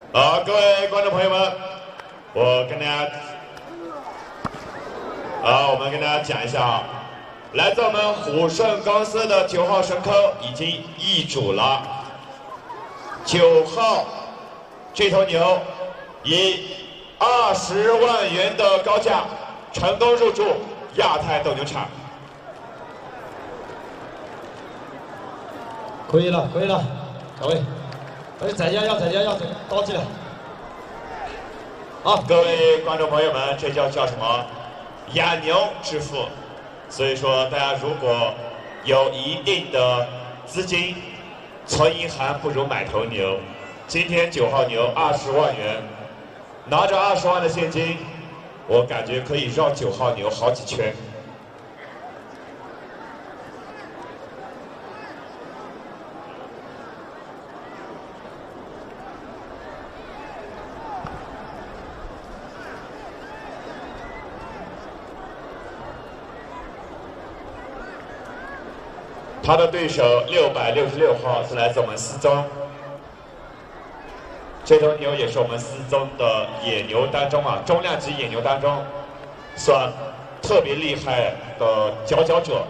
各位观众朋友们，我们跟大家讲一下啊，来自我们虎顺公司的9号神坑已经易主了，9号这头牛以20万元的高价成功入驻亚太斗牛场。 可以了，可以了，各位。 再加，高起来！ 好，各位观众朋友们，这叫什么？养牛致富。所以说，大家如果有一定的资金，存银行不如买头牛。今天9号牛20万元，拿着20万的现金，我感觉可以绕9号牛好几圈。 他的对手666号是来自我们思宗，这头牛也是我们思宗的野牛当中啊，重量级野牛当中算特别厉害的佼佼者。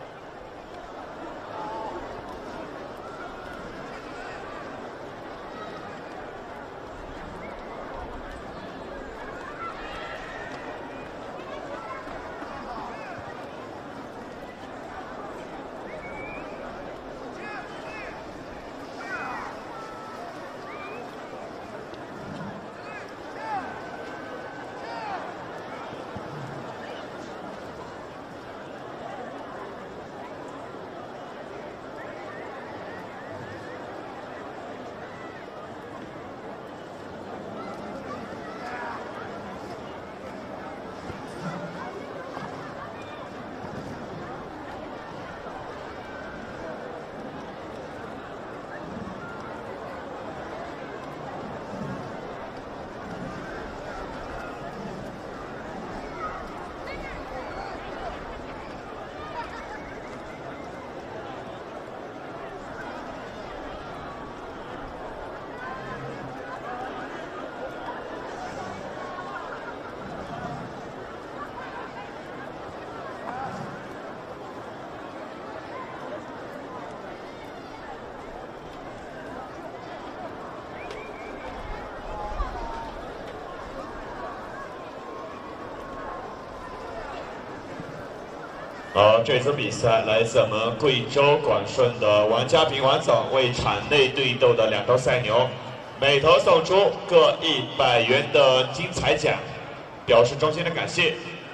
这次比赛来自我们贵州广顺的王家平王总为场内对斗的2头赛牛，每头送出各100元的精彩奖，表示衷心的感谢。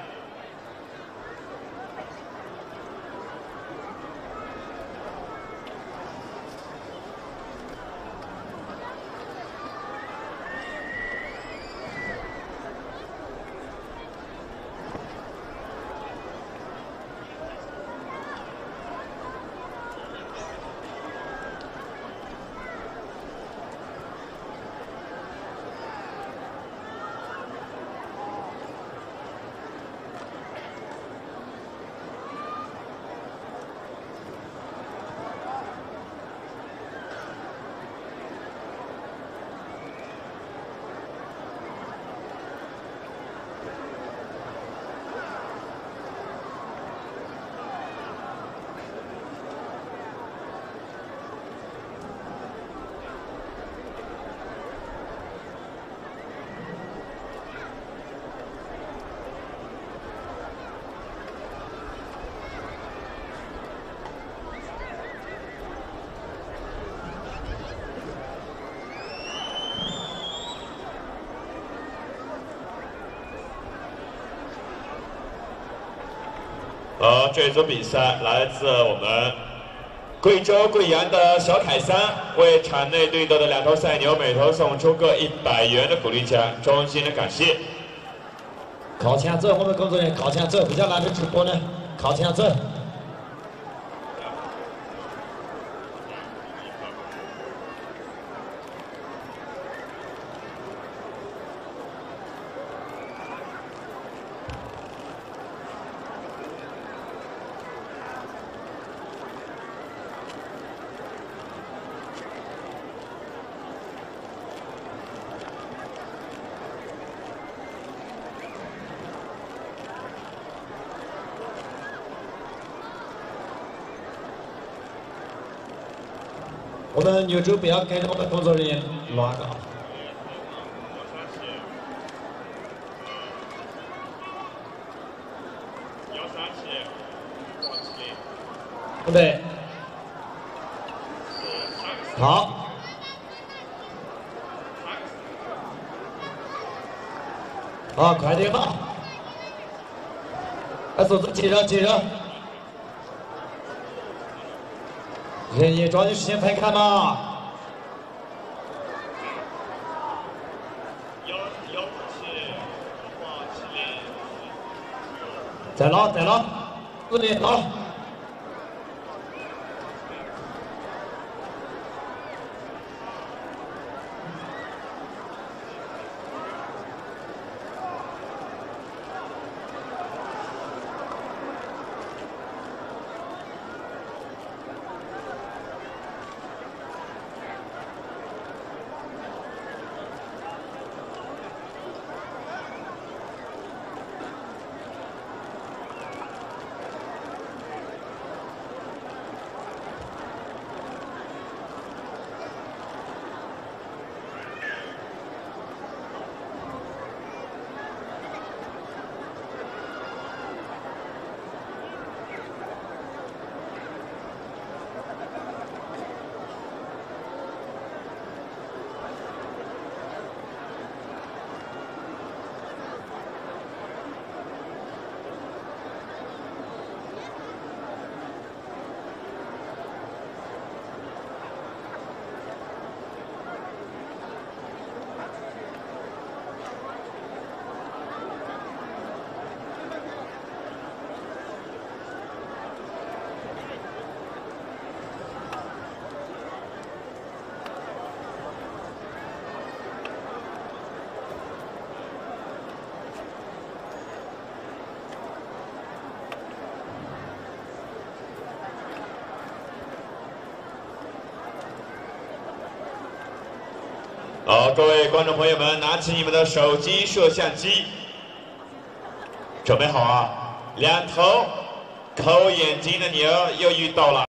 这组比赛来自我们贵州贵阳的小凯三，为场内对斗的2头赛牛每头送出各100元的鼓励奖，衷心的感谢。 靠前走，我们工作人员靠前走，比较难的直播呢，靠前走。 我们牛周不要跟着我们工作人员乱搞。准备，好，好，快点吧，把手子接上，接上。 也抓紧时间拍看嘛！再捞，再捞，这里捞。 好，各位观众朋友们，拿起你们的手机摄像机，准备好啊！两头抠眼睛的牛又遇到了。